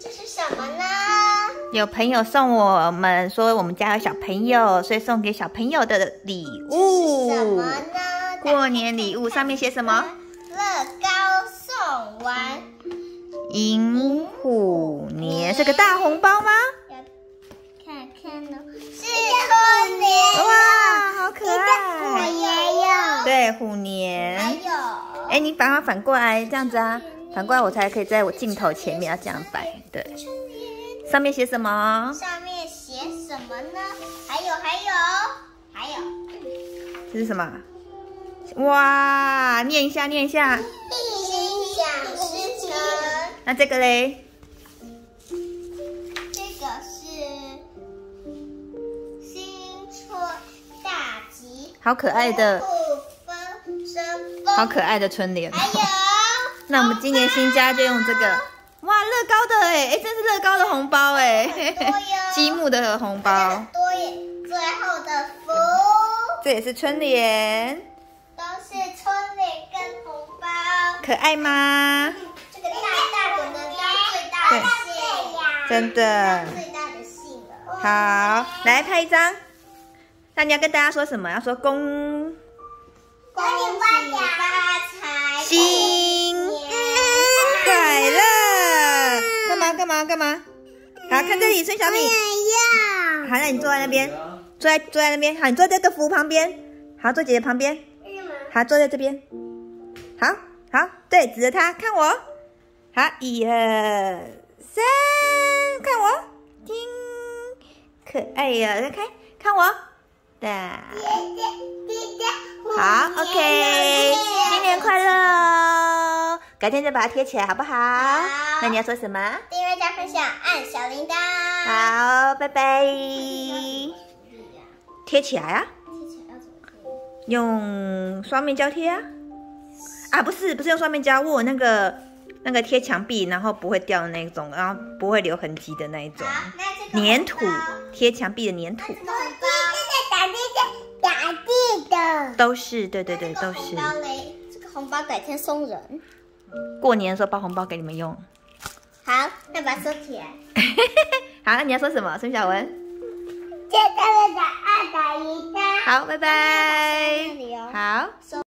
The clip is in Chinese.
这是什么呢？ 有朋友送我们说我们家有小朋友，所以送给小朋友的礼物。 这是什么呢？ 过年礼物上面写什么？ 乐高送完， 迎虎年是个大红包吗？ 看看哦，是虎年。 哇，好可爱！ 我也有。 对，虎年。 还有。 哎，你把它反过来这样子啊，反过来我才可以在我镜头前面要这样摆。对。上面写什么？ 上面写什么呢？还有， 这是什么？哇，念一下。 心想事成。 那这个嘞？ 这个是新春大吉。 好可爱的，好可爱的春联。 还有。 那我们今年新家就用这个。哇，乐高的哎，这是乐高的红包哎，积木的红包。 多耶，最后的福。 这也是春联。 都是春联跟红包。 可爱吗？ 这个大的能当最大的姓。 真的。 最大的姓了。 好，来拍一张。那你要跟大家说什么？要说恭喜发财， 新快乐。干嘛？好，看这里，孙小米。好，那你坐在那边，坐在那边。好，你坐在这个福旁边。好，坐姐姐旁边。好，坐在这边。好，对，指着他看我。好，1、2、3，看我，叮，可爱呀，再看我，哒。好 ,OK， 新年快乐哦！改天再把它贴起来，好不好？那你要说什么？ 订阅加分享，按小铃铛。 好，拜拜。贴起来啊？用双面胶贴啊？啊，不是用双面胶，我有那个贴墙壁，然后不会掉的那种，然后不会留痕迹的那一种。粘土，贴墙壁的粘土。 打地的都是，对，都是。 这个红包改天送人。 过年的时候包红包给你们用。 好，那把它收起来。 好，那你要说什么，孙小文？ 接下来的2打1。 好，拜拜。 好。